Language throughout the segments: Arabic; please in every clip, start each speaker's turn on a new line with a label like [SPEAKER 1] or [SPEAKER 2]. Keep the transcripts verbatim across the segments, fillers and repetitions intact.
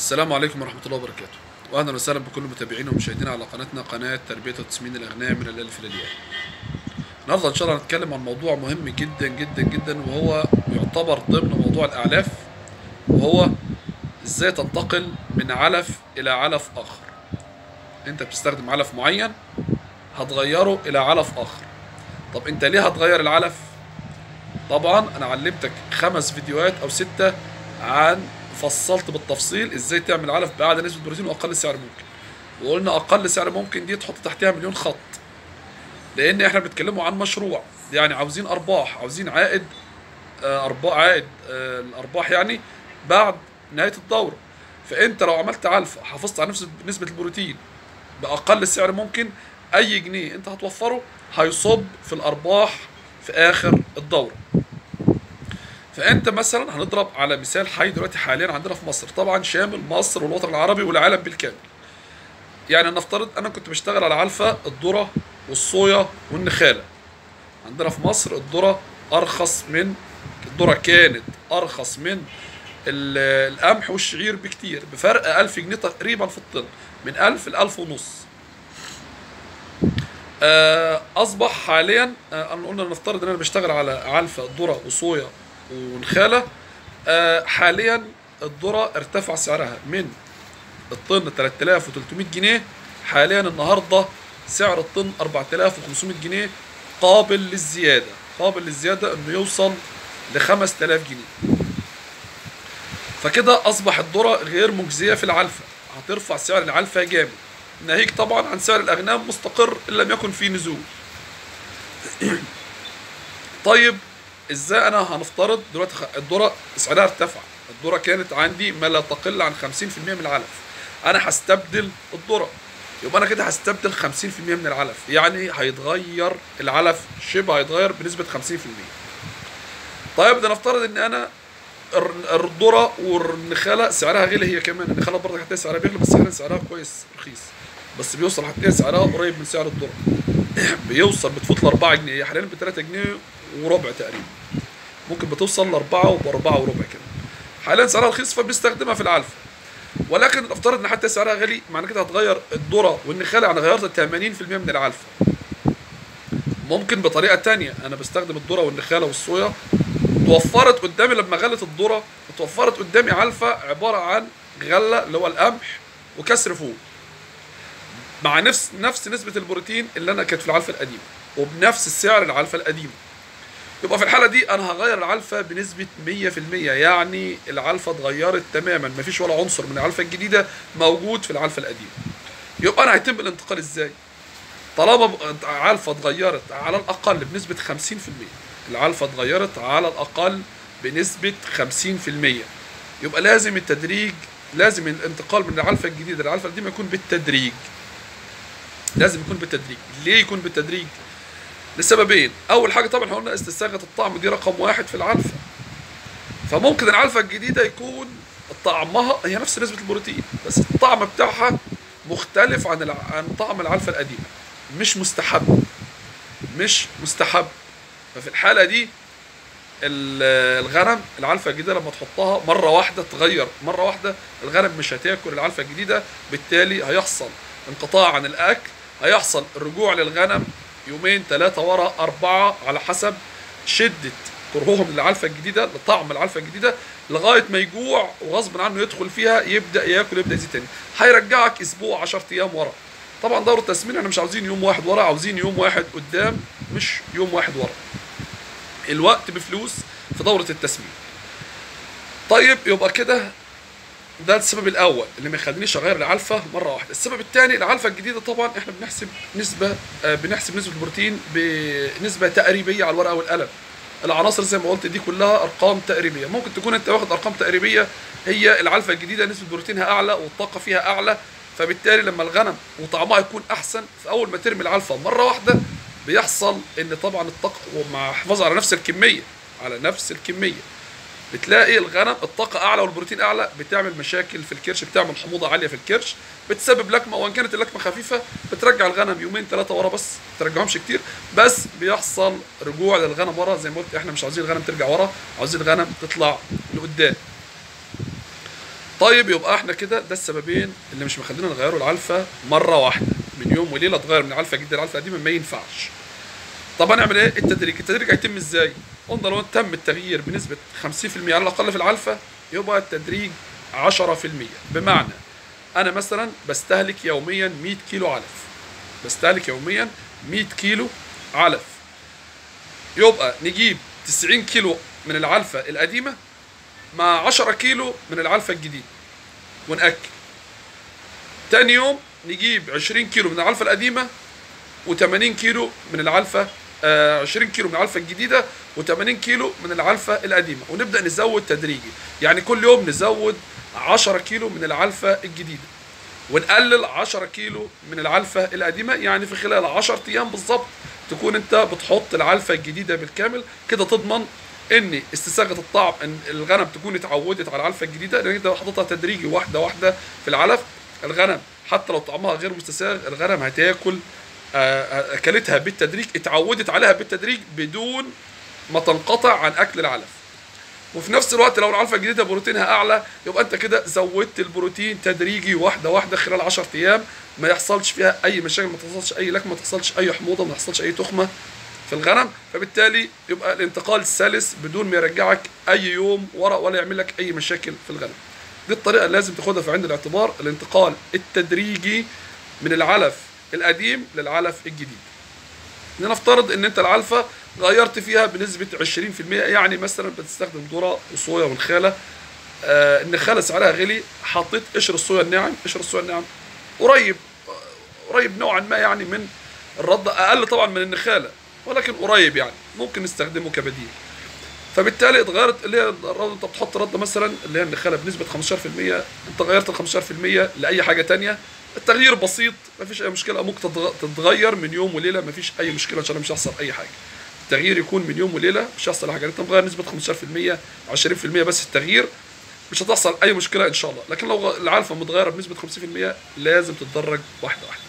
[SPEAKER 1] السلام عليكم ورحمة الله وبركاته، وأهلا وسهلا بكل متابعينا ومشاهدينا على قناتنا قناة تربية وتسمين الأغنام من الألف إلى الياء. النهارده إن شاء الله هنتكلم عن موضوع مهم جدا جدا جدا، وهو يعتبر ضمن موضوع الأعلاف، وهو إزاي تنتقل من علف إلى علف آخر. أنت بتستخدم علف معين هتغيره إلى علف آخر. طب أنت ليه هتغير العلف؟ طبعا أنا علمتك خمس فيديوهات أو ستة عن فصلت بالتفصيل ازاي تعمل علف باعلى نسبه بروتين واقل سعر ممكن، وقلنا اقل سعر ممكن دي تحط تحتها مليون خط، لان احنا بنتكلموا عن مشروع، يعني عاوزين ارباح، عاوزين عائد، آه، ارباح عائد آه، الارباح يعني بعد نهايه الدوره. فانت لو عملت علف حافظت على نفس نسبه البروتين باقل سعر ممكن، اي جنيه انت هتوفره هيصب في الارباح في اخر الدوره. فانت مثلا هنضرب على مثال حي دلوقتي حاليا عندنا في مصر، طبعا شامل مصر والوطن العربي والعالم بالكامل. يعني نفترض انا كنت بشتغل على علفة الذرة والصويا والنخالة. عندنا في مصر الذرة ارخص من الذرة كانت ارخص من ال- القمح والشعير بكتير، بفرق ألف جنيه تقريبا في الطن، من ألف ل ألف ونص. آه، اصبح حاليا، آه، انا قلنا نفترض ان انا بشتغل على علفة ذرة وصويا ونخالة. آه، حاليا الذرة ارتفع سعرها من الطن ثلاثة آلاف وثلاثمائة جنيه، حاليا النهارده سعر الطن أربعة آلاف وخمسمائة جنيه، قابل للزيادة، قابل للزيادة انه يوصل ل خمسة آلاف جنيه. فكده اصبح الذرة غير مجزية في العلفة، هترفع سعر العلفة جامد، ناهيك طبعا عن سعر الاغنام مستقر ان لم يكن فيه نزول. طيب ازاي انا هنفترض دلوقتي خ- الذره سعرها ارتفع، الذره كانت عندي ما لا تقل عن خمسين في المية من العلف، انا هستبدل الذره، يبقى انا كده هستبدل خمسين في المية من العلف، يعني هيتغير العلف، شبه هيتغير بنسبه خمسين في المية. طيب ده نفترض ان انا الر- الذره والنخاله سعرها غلي، هي كمان النخاله برضه هتلاقي سعرها بيغلى، بس حاليا سعرها كويس رخيص، بس بيوصل هتلاقي سعرها قريب من سعر الذره. بيوصل بتفوت ل أربعة جنيه، هي حاليا ب ثلاثة جنيه وربع تقريبا، ممكن بتوصل ل أربعة وب أربعة وربع كمان. حاليا سعرها رخيص فبنستخدمها في العلف. ولكن نفترض ان حتى سعرها غالي، معنى كده هتغير الذره والنخاله، انا غيرت ثمانين في المية من العلفه. ممكن بطريقه تانية، انا بستخدم الذره والنخاله والصويا، توفرت قدامي لما غلت الذره، توفرت قدامي علفه عباره عن غله اللي هو القمح وكسر فول، مع نفس نفس نسبه البروتين اللي انا كانت في العلفه القديمه، وبنفس السعر العلفه القديمه. يبقى في الحاله دي انا هغير العلفه بنسبه مية في المية، يعني العلفه اتغيرت تماما، مفيش ولا عنصر من العلفه الجديده موجود في العلفه القديمه. يبقى انا هيتم الانتقال ازاي؟ طالما ب- علفه اتغيرت على الاقل بنسبه خمسين في المية، العلفه اتغيرت على الاقل بنسبه خمسين في المية، يبقى لازم التدريج، لازم الانتقال من العلفه الجديده للعلفه القديمه يكون بالتدريج، لازم يكون بالتدريج. ليه يكون بالتدريج؟ لسببين. اول حاجه طبعا احنا قلنا استساغه الطعم دي رقم واحد في العلفه، فممكن العلفه الجديده يكون طعمها هي نفس نسبه البروتين، بس الطعم بتاعها مختلف عن الع... عن طعم العلفه القديمه، مش مستحب، مش مستحب. ففي الحاله دي ال- الغنم العلفه الجديده لما تحطها مره واحده تغير مره واحده، الغنم مش هتاكل العلفه الجديده، بالتالي هيحصل انقطاع عن الاكل، هيحصل رجوع للغنم يومين ثلاثه ورا اربعه على حسب شده كرههم للعلفه الجديده، لطعم العلفه الجديده، لغايه ما يجوع وغصب عنه يدخل فيها، يبدا ياكل، يبدا يزيد تاني، هيرجعك اسبوع عشرة ايام ورا. طبعا دوره التسمين احنا مش عاوزين يوم واحد ورا، عاوزين يوم واحد قدام، مش يوم واحد ورا. الوقت بفلوس في دورة التسمين. طيب يبقى كده ده السبب الأول اللي ما يخلينيش أغير العلفة مرة واحدة. السبب الثاني، العلفة الجديدة طبعا احنا بنحسب نسبة، آه بنحسب نسبة البروتين بنسبة تقريبية على الورقة والقلم. العناصر زي ما قلت دي كلها أرقام تقريبية، ممكن تكون أنت واخد أرقام تقريبية، هي العلفة الجديدة نسبة بروتينها أعلى والطاقة فيها أعلى، فبالتالي لما الغنم وطعمها يكون أحسن، فأول ما ترمي العلفة مرة واحدة بيحصل ان طبعا الطاقه ومع حفاظ على نفس الكميه، على نفس الكميه بتلاقي الغنم الطاقه اعلى والبروتين اعلى، بتعمل مشاكل في الكرش، بتعمل حموضه عاليه في الكرش، بتسبب لكمه، وان كانت اللكمه خفيفه بترجع الغنم يومين ثلاثه ورا، بس ما ترجعهمش كتير، بس بيحصل رجوع للغنم ورا. زي ما قلت احنا مش عاوزين الغنم ترجع ورا، عاوزين الغنم تطلع لقدام. طيب يبقى احنا كده ده السببين اللي مش مخلينا نغيروا العلفة مرة واحدة من يوم وليلة. تغير من العلفة الجديدة للعلفة القديمة ما ينفعش. طب هنعمل ايه؟ التدريج. التدريج هيتم ازاي؟ قلنا لو تم التغيير بنسبة خمسين في المية على الأقل في العلفة يبقى التدريج عشرة في المية. بمعنى أنا مثلا بستهلك يوميا مية كيلو علف. بستهلك يوميا مية كيلو علف. يبقى نجيب تسعين كيلو من العلفة القديمة مع عشرة كيلو من العلفة الجديدة ونأكل. تاني يوم نجيب عشرين كيلو من العلفة القديمة وثمانين كيلو من العلفة آه عشرين كيلو من العلفة الجديدة وثمانين كيلو من العلفة القديمة، ونبدأ نزود تدريجي. يعني كل يوم نزود عشرة كيلو من العلفة الجديدة ونقلل عشرة كيلو من العلفة القديمة. يعني في خلال عشرة أيام بالظبط تكون أنت بتحط العلفة الجديدة بالكامل. كده تضمن ان استساغه الطعم، ان الغنم تكون اتعودت على العلفه الجديده، لان انت حاططها تدريجي واحده واحده في العلف. الغنم حتى لو طعمها غير مستساغ الغنم هتاكل اكلتها بالتدريج، اتعودت عليها بالتدريج بدون ما تنقطع عن اكل العلف. وفي نفس الوقت لو العلفه الجديده بروتينها اعلى يبقى انت كده زودت البروتين تدريجي واحده واحده خلال عشرة ايام، ما يحصلش فيها اي مشاكل، ما تحصلش اي لكمه، ما تحصلش اي حموضه، ما تحصلش اي تخمه في الغنم. فبالتالي يبقى الانتقال سلس بدون ما يرجعك اي يوم ورا ولا يعمل لك اي مشاكل في الغنم. دي الطريقه اللي لازم تاخدها في عين الاعتبار، الانتقال التدريجي من العلف القديم للعلف الجديد. لنفترض ان انت العلفه غيرت فيها بنسبه عشرين في المية، يعني مثلا بتستخدم ذره وصويا ونخاله. آه النخاله سعرها غلي، حطيت قشر الصويا الناعم. قشر الصويا الناعم قريب قريب نوعا ما يعني من الرده، اقل طبعا من النخاله ولكن قريب، يعني ممكن نستخدمه كبديل. فبالتالي اتغيرت اللي هي الرده، انت بتحط رده مثلا اللي هي النخاله بنسبه خمستاشر في المية، انت غيرت ال خمستاشر في المية لاي حاجه ثانيه. التغيير بسيط، مفيش اي مشكله، ممكن تتغير من يوم وليله، مفيش اي مشكله ان شاء الله، مش هيحصل اي حاجه. التغيير يكون من يوم وليله مش هيحصل اي حاجه، انت مغير نسبه خمستاشر في المية عشرين في المية بس التغيير، مش هتحصل اي مشكله ان شاء الله. لكن لو العلفه متغيره بنسبه خمسين في المية لازم تتدرج واحده واحده.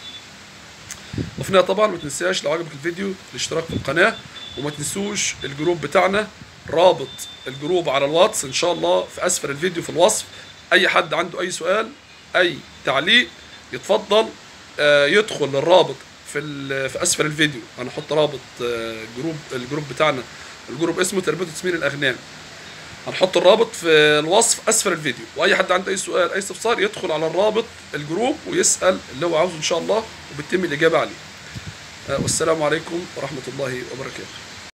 [SPEAKER 1] وفي النهايه طبعا ما تنساش لو عجبك الفيديو الاشتراك في القناه، وما تنسوش الجروب بتاعنا، رابط الجروب على الواتس ان شاء الله في اسفل الفيديو في الوصف. اي حد عنده اي سؤال اي تعليق يتفضل يدخل للرابط في في اسفل الفيديو. هنحط رابط جروب الجروب بتاعنا، الجروب اسمه تربيه وتسمين الاغنام، هنحط الرابط في الوصف اسفل الفيديو. واي حد عنده اي سؤال اي استفسار يدخل على الرابط الجروب ويسال اللي هو عاوزه ان شاء الله وبتتم الاجابه عليه. والسلام عليكم ورحمه الله وبركاته.